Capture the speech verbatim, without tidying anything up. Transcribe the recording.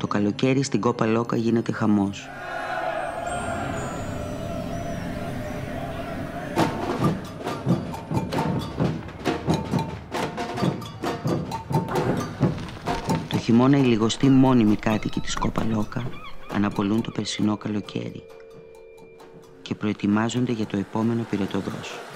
καλοκαίρι στην Κόπα Λόκα γίνεται χαμός. Το χειμώνα οι λιγοστοί μόνιμοι κάτοικοι της Κόπα Λόκα αναπολούν το περσινό καλοκαίρι και προετοιμάζονται για το επόμενο πυρετοδός.